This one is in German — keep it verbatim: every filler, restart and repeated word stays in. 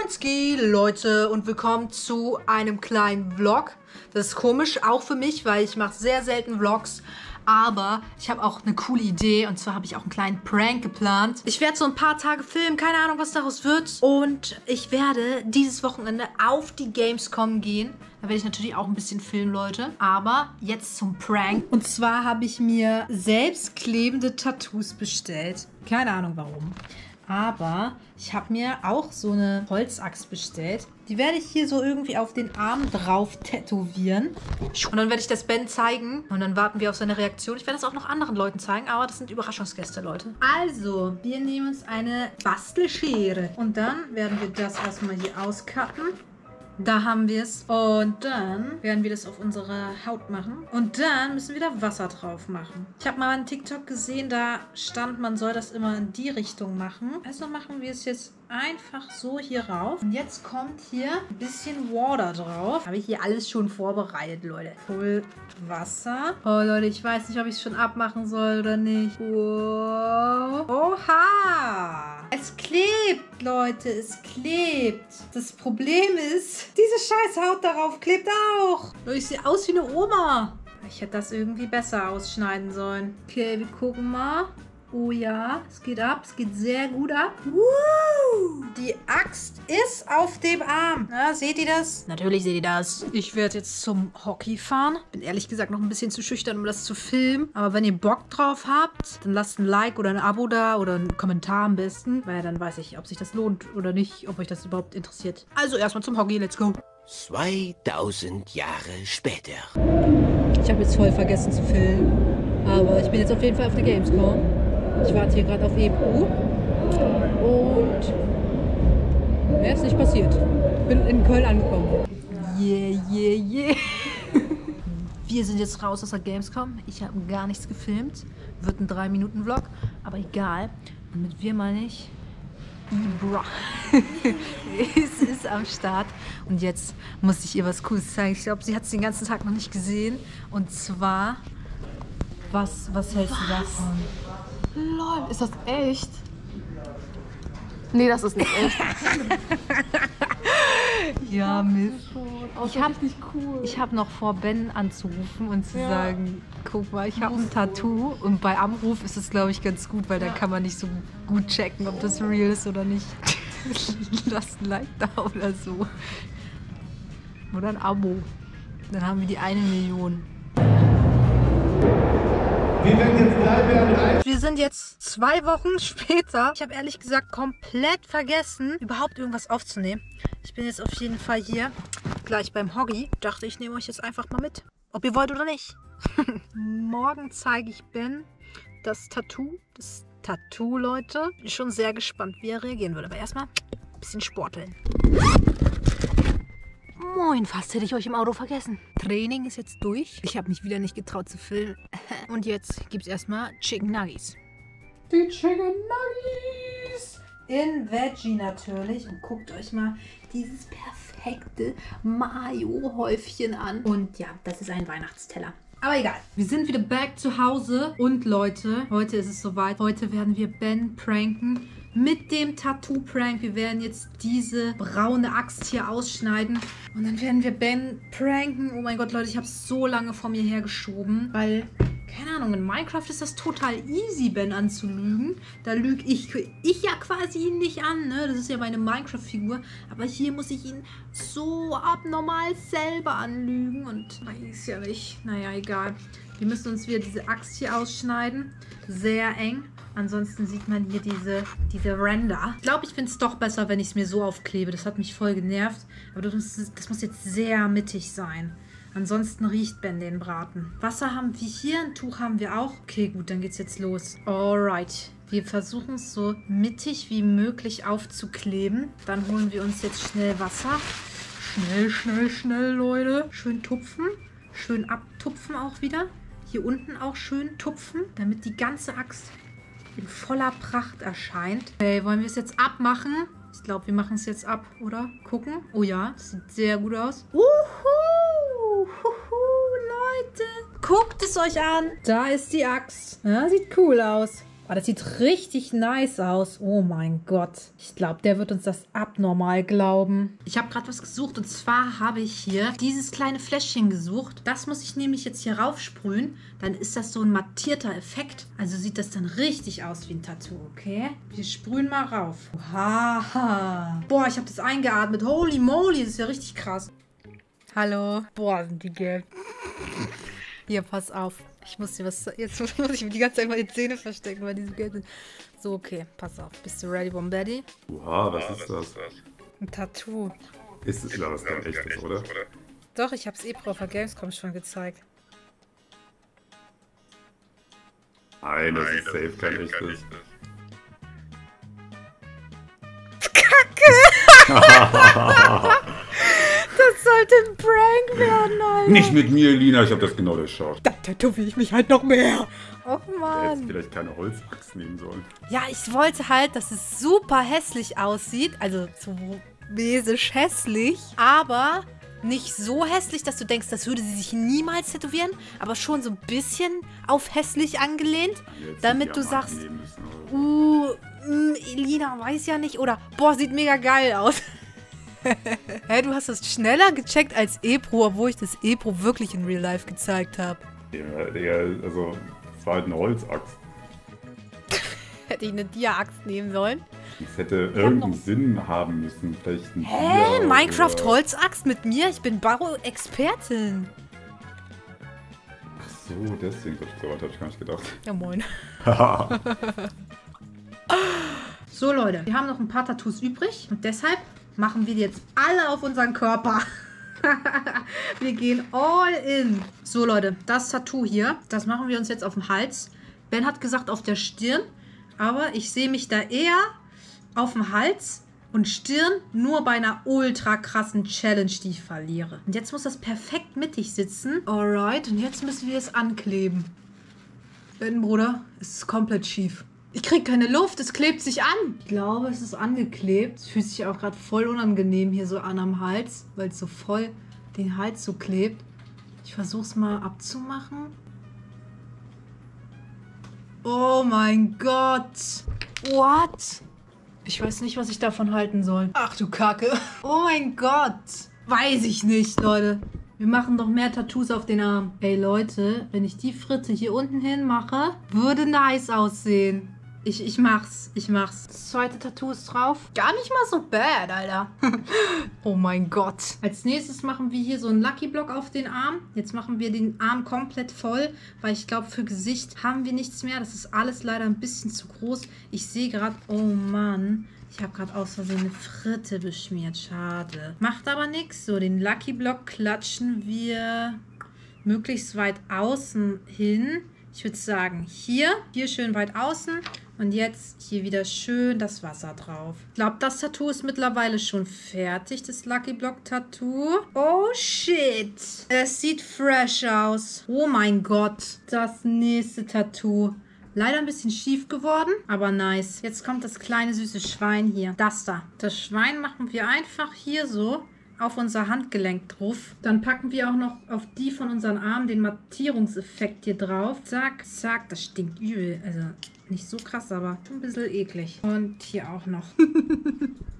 Moinski, Leute, und willkommen zu einem kleinen Vlog. Das ist komisch, auch für mich, weil ich mache sehr selten Vlogs. Aber ich habe auch eine coole Idee, und zwar habe ich auch einen kleinen Prank geplant. Ich werde so ein paar Tage filmen, keine Ahnung, was daraus wird. Und ich werde dieses Wochenende auf die Gamescom gehen. Da werde ich natürlich auch ein bisschen filmen, Leute. Aber jetzt zum Prank. Und zwar habe ich mir selbstklebende Tattoos bestellt. Keine Ahnung warum. Aber ich habe mir auch so eine Holzaxt bestellt. Die werde ich hier so irgendwie auf den Arm drauf tätowieren. Und dann werde ich das Ben zeigen. Und dann warten wir auf seine Reaktion. Ich werde das auch noch anderen Leuten zeigen. Aber das sind Überraschungsgäste, Leute. Also, wir nehmen uns eine Bastelschere. Und dann werden wir das erstmal hier auscutten. Da haben wir es. Und dann werden wir das auf unsere Haut machen. Und dann müssen wir da Wasser drauf machen. Ich habe mal einen TikTok gesehen, da stand, man soll das immer in die Richtung machen. Also machen wir es jetzt einfach so hier rauf. Und jetzt kommt hier ein bisschen Water drauf. Habe ich hier alles schon vorbereitet, Leute. Voll Wasser. Oh, Leute, ich weiß nicht, ob ich es schon abmachen soll oder nicht. Wow. Oha. Es klebt, Leute. Es klebt. Das Problem ist, diese scheiß Haut darauf klebt auch. Ich sehe aus wie eine Oma. Ich hätte das irgendwie besser ausschneiden sollen. Okay, wir gucken mal. Oh ja, es geht ab. Es geht sehr gut ab. Woo! Die Axt ist auf dem Arm. Ja, seht ihr das? Natürlich seht ihr das. Ich werde jetzt zum Hockey fahren. Bin ehrlich gesagt noch ein bisschen zu schüchtern, um das zu filmen. Aber wenn ihr Bock drauf habt, dann lasst ein Like oder ein Abo da oder einen Kommentar am besten. Weil dann weiß ich, ob sich das lohnt oder nicht, ob euch das überhaupt interessiert. Also erstmal zum Hockey. Let's go. zweitausend Jahre später. Ich habe jetzt voll vergessen zu filmen. Aber ich bin jetzt auf jeden Fall auf der Gamescom. Ich warte hier gerade auf E B U und mehr ist nicht passiert. Bin in Köln angekommen. Yeah, yeah, yeah. Wir sind jetzt raus aus der Gamescom. Ich habe gar nichts gefilmt. Wird ein drei Minuten Vlog, aber egal. Und mit wir meine ich Ibra. Es ist am Start. Und jetzt muss ich ihr was Cooles zeigen. Ich glaube, sie hat es den ganzen Tag noch nicht gesehen. Und zwar, was, was hältst du davon? Lol, ist das echt? Nee, das ist nicht echt. Ja, Mist. Ich habe nicht cool. Ich habe noch vor, Ben anzurufen und zu Ja. sagen, guck mal, ich habe ein Tattoo. Und bei Anruf ist es, glaube ich, ganz gut, weil dann kann man nicht so gut checken, ob das real ist oder nicht. Lasst ein Like da oder so. Oder ein Abo. Dann haben wir die eine Million. Wir sind jetzt zwei Wochen später. Ich habe ehrlich gesagt komplett vergessen, überhaupt irgendwas aufzunehmen. Ich bin jetzt auf jeden Fall hier gleich beim Hoggy. Dachte, ich nehme euch jetzt einfach mal mit. Ob ihr wollt oder nicht. Morgen zeige ich Ben das Tattoo. Das Tattoo, Leute. Bin schon sehr gespannt, wie er reagieren würde. Aber erstmal ein bisschen sporteln. Moin, fast hätte ich euch im Auto vergessen. Training ist jetzt durch. Ich habe mich wieder nicht getraut zu filmen. Und jetzt gibt es erstmal Chicken Nuggies. Die Chicken Nuggies! In Veggie natürlich. Und guckt euch mal dieses perfekte Mayo-Häufchen an. Und ja, das ist ein Weihnachtsteller. Aber egal. Wir sind wieder back zu Hause. Und Leute, heute ist es soweit. Heute werden wir Ben pranken. Mit dem Tattoo-Prank. Wir werden jetzt diese braune Axt hier ausschneiden. Und dann werden wir Ben pranken. Oh mein Gott, Leute, ich habe es so lange vor mir hergeschoben. Weil, keine Ahnung, in Minecraft ist das total easy, Ben anzulügen. Da lüge ich, ich ja quasi ihn nicht an, ne? Das ist ja meine Minecraft-Figur. Aber hier muss ich ihn so abnormal selber anlügen. Und weiß ja nicht. Naja, egal. Wir müssen uns wieder diese Axt hier ausschneiden. Sehr eng. Ansonsten sieht man hier diese, diese Ränder. Ich glaube, ich finde es doch besser, wenn ich es mir so aufklebe. Das hat mich voll genervt. Aber das muss, das muss jetzt sehr mittig sein. Ansonsten riecht Ben den Braten. Wasser haben wir hier, ein Tuch haben wir auch. Okay, gut, dann geht's jetzt los. Alright. Wir versuchen es so mittig wie möglich aufzukleben. Dann holen wir uns jetzt schnell Wasser. Schnell, schnell, schnell, Leute. Schön tupfen. Schön abtupfen auch wieder. Hier unten auch schön tupfen, damit die ganze Axt in voller Pracht erscheint. Okay, wollen wir es jetzt abmachen? Ich glaube, wir machen es jetzt ab, oder? Gucken. Oh ja, das sieht sehr gut aus. Uhu, uhu, Leute. Guckt es euch an. Da ist die Axt. Ja, sieht cool aus. Oh, das sieht richtig nice aus. Oh mein Gott. Ich glaube, der wird uns das abnormal glauben. Ich habe gerade was gesucht und zwar habe ich hier dieses kleine Fläschchen gesucht. Das muss ich nämlich jetzt hier raufsprühen. Dann ist das so ein mattierter Effekt. Also sieht das dann richtig aus wie ein Tattoo, okay? Wir sprühen mal rauf. Haha. Boah, ich habe das eingeatmet. Holy moly, das ist ja richtig krass. Hallo. Boah, sind die gelb. Hier, pass auf. Ich muss dir was... Jetzt muss ich mir die ganze Zeit mal die Zähne verstecken, weil diese gelb sind. So, okay, pass auf. Bist du ready, Bombaddy? Oha, was ist das? Ein Tattoo. Ist es ja was kein echtes, oder? Doch, ich hab's eh auf der Gamescom schon gezeigt. Nein, das ist safe kein echtes. Das sollte ein Prank werden, Alter. Nicht mit mir, Lina, ich hab das genau durchschaut. Da tätowiere ich mich halt noch mehr. Och, Ich hätte Mann. jetzt vielleicht keine Holzaxt nehmen sollen. Ja, ich wollte halt, dass es super hässlich aussieht. Also so mäßig hässlich. Aber nicht so hässlich, dass du denkst, das würde sie sich niemals tätowieren. Aber schon so ein bisschen auf hässlich angelehnt. Jetzt Damit die du Diamanten sagst, nehmen müssen, oder? uh, mh, Elina weiß ja nicht. Oder, boah, sieht mega geil aus. Hä, du hast das schneller gecheckt als Ebro, obwohl ich das Ebro wirklich in Real Life gezeigt habe. Ja, Digga, also, es war halt eine Holzaxt. Hätte ich eine Dia-Axt nehmen sollen. Es hätte irgendeinen Sinn haben müssen. Vielleicht ein Hä? Dia Minecraft oder- Holzaxt mit mir? Ich bin Bau-Expertin. Ach so, deswegen. So weit hab ich gar nicht gedacht. Ja, moin. So, Leute, wir haben noch ein paar Tattoos übrig und deshalb machen wir die jetzt alle auf unseren Körper. Wir gehen all in. So, Leute, das Tattoo hier, das machen wir uns jetzt auf dem Hals. Ben hat gesagt auf der Stirn, aber ich sehe mich da eher auf dem Hals und Stirn nur bei einer ultra krassen Challenge, die ich verliere. Und jetzt muss das perfekt mittig sitzen. Alright, und jetzt müssen wir es ankleben. Ben, Bruder, es ist komplett schief. Ich krieg keine Luft, es klebt sich an. Ich glaube, es ist angeklebt. Es fühlt sich auch gerade voll unangenehm hier so an am Hals, weil es so voll den Hals so klebt. Ich versuche es mal abzumachen. Oh mein Gott. What? Ich weiß nicht, was ich davon halten soll. Ach du Kacke. Oh mein Gott. Weiß ich nicht, Leute. Wir machen doch mehr Tattoos auf den Arm. Ey, Leute, wenn ich die Fritte hier unten hin mache, würde nice aussehen. Ich, ich mach's, ich mach's. Das zweite Tattoo ist drauf. Gar nicht mal so bad, Alter. Oh mein Gott. Als nächstes machen wir hier so einen Lucky Block auf den Arm. Jetzt machen wir den Arm komplett voll, weil ich glaube, für Gesicht haben wir nichts mehr. Das ist alles leider ein bisschen zu groß. Ich sehe gerade, oh Mann, ich habe gerade aus Versehen eine Fritte beschmiert. Schade. Macht aber nichts. So, den Lucky Block klatschen wir möglichst weit außen hin. Ich würde sagen, hier, hier schön weit außen und jetzt hier wieder schön das Wasser drauf. Ich glaube, das Tattoo ist mittlerweile schon fertig, das Lucky Block Tattoo. Oh shit, es sieht fresh aus. Oh mein Gott, das nächste Tattoo. Leider ein bisschen schief geworden, aber nice. Jetzt kommt das kleine süße Schwein hier. Das da. Das Schwein machen wir einfach hier so auf unser Handgelenk drauf. Dann packen wir auch noch auf die von unseren Armen den Mattierungseffekt hier drauf. Zack, zack. Das stinkt übel. Also nicht so krass, aber schon ein bisschen eklig. Und hier auch noch.